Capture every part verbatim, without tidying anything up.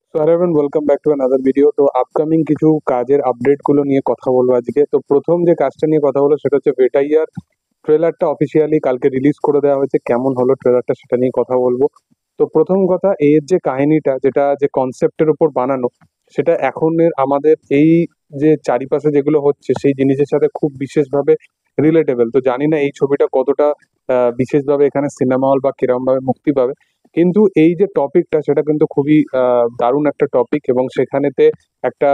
So hello everyone, welcome back to another video. তো upcoming কিছু কাজের আপডেটগুলো নিয়ে কথা বলবো আজকে। তো প্রথম যে কাজটা নিয়ে কথা বলবো সেটা হচ্ছে ভেটাইয়ার ট্রেলারটা অফিসিয়ালি কালকে রিলিজ করে দেওয়া হয়েছে। কেমন হলো ট্রেলারটা সেটা নিয়ে কথা বলবো। তো প্রথম কথা, এর যে কাহিনীটা, যেটা যে কনসেপ্টের উপর বানানো, সেটা এখনের আমাদের এই যে চারিপাশে যেগুলো হচ্ছে সেই জিনিসের সাথে খুব বিশেষভাবে রিলেটেবল। তো জানি না এই ছবিটা কতটা আহ, বিশেষভাবে এখানে সিনেমা হল বা কিরম ভাবে মুক্তি পাবে, কিন্তু এই যে টপিকটা সেটা কিন্তু খুবই আহ, দারুণ একটা টপিক। এবং সেখানেতে একটা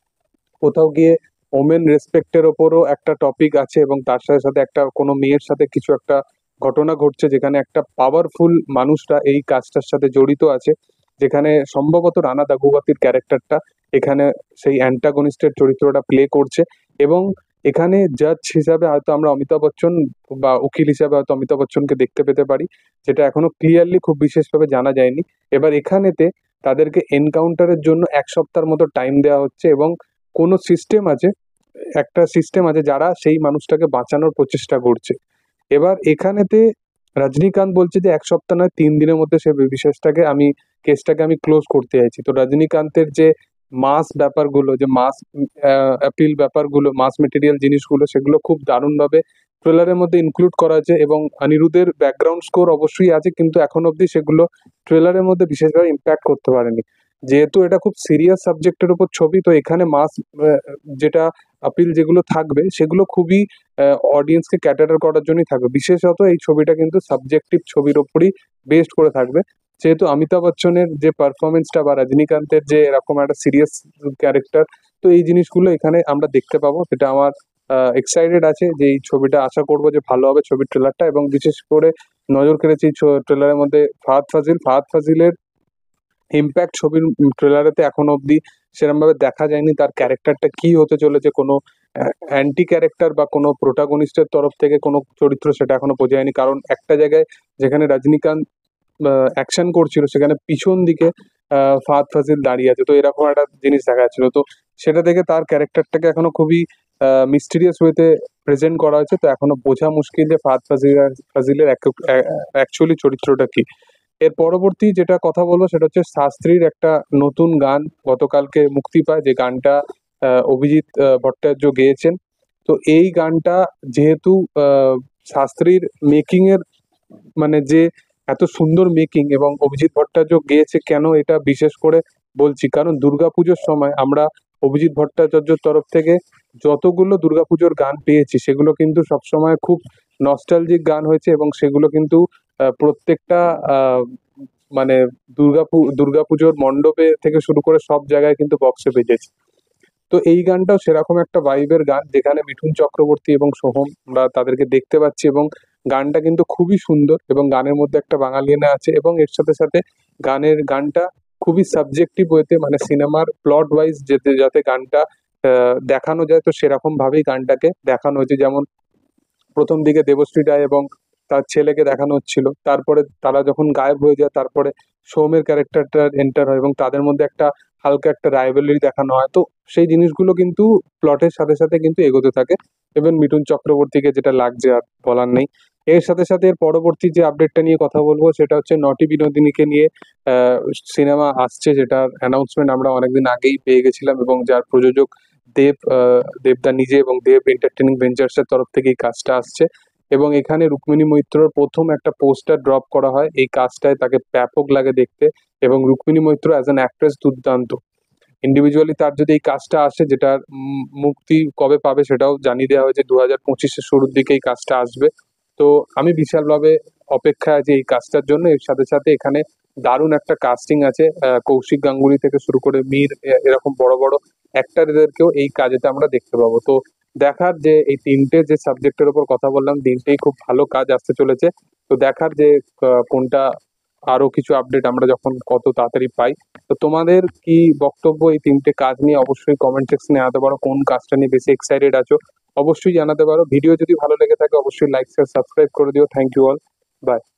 কোথাও গিয়ে ওমেন রেসপেক্টের ওপরও একটা টপিক আছে, এবং তার সাথে সাথে একটা কোনো মেয়ের সাথে কিছু একটা ঘটনা ঘটছে যেখানে একটা পাওয়ারফুল মানুষরা এই কাজটার সাথে জড়িত আছে, যেখানে সম্ভবত রানা দাগুবাতির ক্যারেক্টারটা এখানে সেই অ্যান্টাগনিস্টের চরিত্রটা প্লে করছে। এবং এখানে জাজ হিসাবে হয়তো আমরা অমিতাভ বচ্চন বা উকিল হিসাবে হয়তো অমিতাভ বচ্চনকে দেখতে পেতে পারি, যেটা এখনো ক্লিয়ারলি খুব বিশেষভাবে জানা যায়নি। এবার এখানেতে তাদেরকে এনকাউন্টারের জন্য এক সপ্তাহের মতো টাইম দেওয়া হচ্ছে, এবং কোনো সিস্টেম আছে, একটা সিস্টেম আছে যারা সেই মানুষটাকে বাঁচানোর প্রচেষ্টা করছে। এবার এখানেতে রজনীকান্ত বলছে যে এক সপ্তাহ নয়, তিন দিনের মধ্যে সে বিশেষটাকে আমি কেসটাকে আমি ক্লোজ করতে চাইছি। তো রজনীকান্তের যে মাস ব্যাপারগুলো, যে মাস অ্যাপিল ব্যাপারগুলো, মাস মেটেরিয়াল জিনিসগুলো, সেগুলো খুব দারুণভাবে ট্রেলারের মধ্যে ইনক্লুড করা আছে। এবং অনিরুদ্ধের ব্যাকগ্রাউন্ড স্কোর অবশ্যই আছে, কিন্তু এখন অবধি সেগুলো ট্রেলারের মধ্যে বিশেষভাবে ইম্প্যাক্ট করতে পারেনি। যেহেতু এটা খুব সিরিয়াস সাবজেক্টের উপর ছবি, তো এখানে মাস যেটা আপিল যেগুলো থাকবে সেগুলো খুবই অডিয়েন্সকে ক্যাটার করার জন্যই থাকবে। বিশেষত এই ছবিটা কিন্তু সাবজেক্টিভ ছবির ওপরই বেস্ড করে থাকবে। যেহেতু অমিতাভ বচ্চনের যে পারফরমেন্সটা বা রজনীকান্তের যে এরকম একটা সিরিয়াস ক্যারেক্টার, তো এই জিনিসগুলো এখানে আমরা দেখতে পাবো। সেটা আমার এক্সাইটেড আছে যে এই ছবিটা, আশা করবো যে ভালো হবে ছবির ট্রেলারটা। এবং বিশেষ করে নজর কেড়েছি ট্রেলারের মধ্যে ফাহাদ ফাজিল ফাহাদ ফাজিলের ইম্প্যাক্ট ছবির ট্রেলারেতে এখনো অবধি সেরকম ভাবে দেখা যায়নি। তার ক্যারেক্টারটা কি হতে চলেছে, কোনো অ্যান্টি ক্যারেক্টার বা কোনো প্রোটাগনিস্টের তরফ থেকে কোনো চরিত্র, সেটা এখনো বোঝা যায়নি। কারণ একটা জায়গায় যেখানে রজনীকান্ত অ্যাকশন করছিল, সেখানে পিছন দিকে আহ, ফাহাদ ফাজিল দাঁড়িয়ে আছে। তো এরকম একটা জিনিস দেখা যাচ্ছিল। তো সেটা থেকে তার ক্যারেক্টারটাকে এখনো খুবই মিস্টিরিয়াস ওয়েতে প্রেজেন্ট করা হয়েছে। তো এখনো বোঝা মুশকিল যে ফাহাদ ফাজিল ফাজিলের অ্যাকচুয়ালি চরিত্রটা কি। এর পরবর্তী যেটা কথা বলবো সেটা হচ্ছে শাস্ত্রীর একটা নতুন গান গতকালকে মুক্তি পায়, যে গানটা আহ, অভিজিৎ আহ, ভট্টাচার্য গেয়েছেন। তো এই গানটা যেহেতু আহ, শাস্ত্রীর মেকিং এর, মানে যে এত সুন্দর মেকিং, এবং অভিজিৎ ভট্টাচার্য গেয়েছে, কেন এটা বিশেষ করে বলছি, কারণ দুর্গাপুজোর সময় আমরা অভিজিৎ ভট্টাচার্যর তরফ থেকে যতগুলো দুর্গাপুজোর গান পেয়েছি সেগুলো কিন্তু সবসময় খুব নস্টালজিক গান হয়েছে, এবং সেগুলো কিন্তু আহ, প্রত্যেকটা আহ, মানে দুর্গাপু দুর্গাপুজোর মণ্ডপে থেকে শুরু করে সব জায়গায় কিন্তু বক্সে বেজেছে। তো এই গানটাও সেরকম একটা ভাইবের গান, যেখানে মিঠুন চক্রবর্তী এবং সোহম আমরা তাদেরকে দেখতে পাচ্ছি। এবং গানটা কিন্তু খুবই সুন্দর, এবং গানের মধ্যে একটা বাঙালিয়ানা আছে। এবং এর সাথে সাথে গানের গানটা খুবই সাবজেক্টিভ ওয়েতে, মানে সিনেমার প্লট ওয়াইজ যেতে যাতে গানটা আহ, দেখানো যায়, তো সেরকম ভাবেই গানটাকে দেখানো হয়েছে। যেমন প্রথম দিকে দেবশ্রী রায় এবং তার ছেলেকে দেখানো হচ্ছিল, তারপরে তারা যখন গায়েব হয়ে যায় তারপরে সৌমের ক্যারেক্টারটা এন্টার হয়, এবং তাদের মধ্যে একটা হালকা একটা রাইভেলরি দেখানো হয়। তো সেই জিনিসগুলো কিন্তু প্লটের সাথে সাথে কিন্তু এগোতে থাকে। এবং মিঠুন চক্রবর্তীকে যেটা লাগছে আর বলার নেই। এর সাথে সাথে এর পরবর্তী যে আপডেটটা নিয়ে কথা বলবো সেটা হচ্ছে নটি বিনোদিনীকে নিয়ে সিনেমা আসছে, যেটার অ্যানাউন্সমেন্ট আমরা অনেকদিন আগেই পেয়ে গেছিলাম, এবং যার প্রযোজক দেব আহ, দেবদা নিজে, এবং দেব এন্টারটেনিং ভেঞ্চার্স এর তরফ থেকে এই কাজটা আসছে। এবং এখানে রুক্মিণী মৈত্রর প্রথম একটা পোস্টার ড্রপ করা হয় এই কাজটায়, তাকে ব্যাপক লাগে দেখতে। এবং Rukmini Maitra as an actress দুর্দান্ত। ইন্ডিভিজুয়ালি তার যদি এই কাজটা আসে, যেটার উম, মুক্তি কবে পাবে সেটাও জানিয়ে দেওয়া হয়েছে, দু হাজার পঁচিশের শুরুর দিকে এই কাজটা আসবে। তো আমি বিশালভাবে অপেক্ষায় আছি এই কাজটার জন্য। এর সাথে সাথে এখানে দারুণ একটা কাস্টিং আছে, আহ, কৌশিক গাঙ্গুলি থেকে শুরু করে মীর, এ- এরকম বড় বড় অ্যাক্টারদেরকেও এই কাজেতে আমরা দেখতে পাবো। তো দেখার যে এই তিনটে যে সাবজেক্টের উপর কথা বললাম, তিনটেই খুব ভালো কাজ আসতে চলেছে। তো দেখার যে আহ, কোনটা আরো কিছু আপডেট আমরা যখন কত তাড়াতাড়ি পাই। তো তোমাদের কি বক্তব্য এই তিনটে কাজ নিয়ে? অবশ্যই কমেন্ট সেকশনে জানাতে পারো কোন কাজটা নিয়ে বেশি এক্সাইটেড আছো, অবশ্যই জানাতে পারো। ভিডিও যদি ভালো লেগে থাকে অবশ্যই লাইক শেয়ার সাবস্ক্রাইব করে দিও। Thank you all, by.